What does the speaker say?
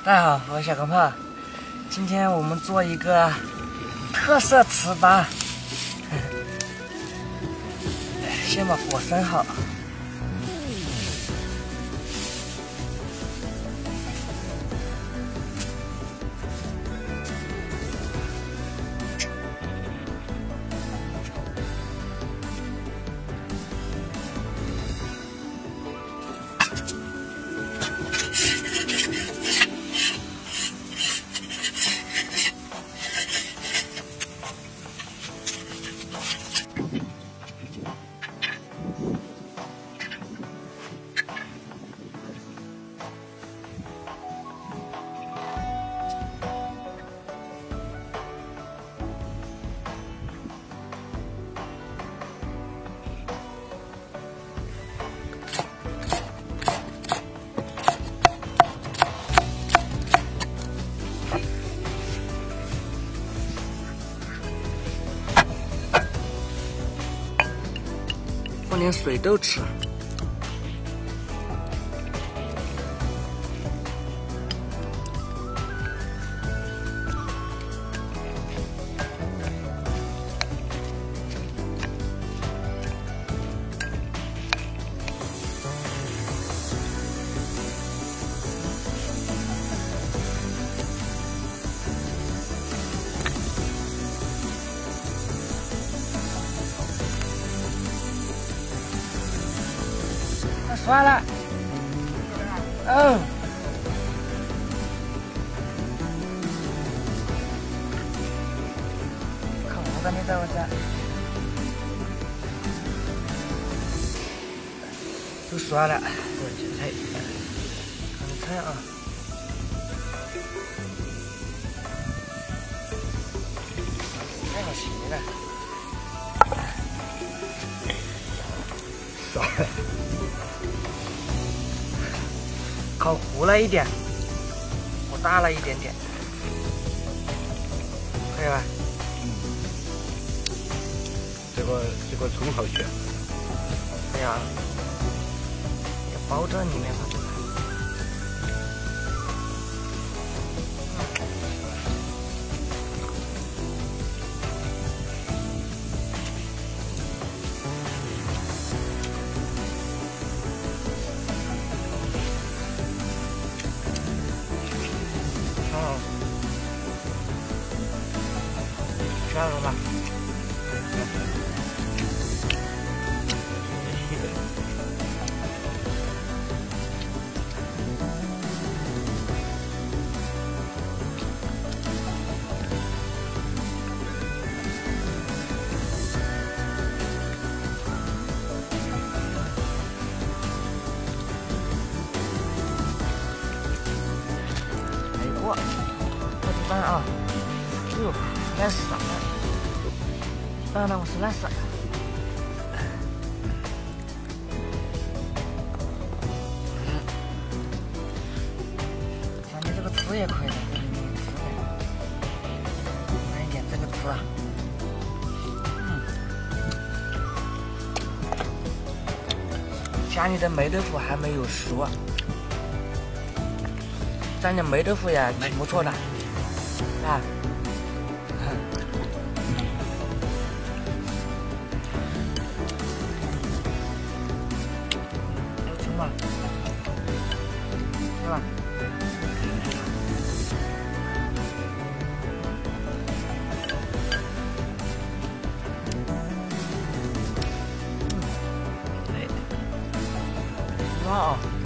大家好，我是小钢炮。今天我们做一个特色糍粑，先把火生好。放点水豆豉，刷了，哦，看我跟你在我家，都刷了，我去菜，看菜啊，太好吃了，刷了。烤糊了一点，火大了一点点，可以吧？ 这个葱好选。 对呀，也包这里面吧。加入吧。来一锅，好几瓣啊！哎呦，来死了！当然我是烂死了。像你这个汁也可以的，来一点这个汁啊。家里的霉豆腐还没有熟啊，蘸点霉豆腐也挺不错的，啊。对吧？对，哇哦！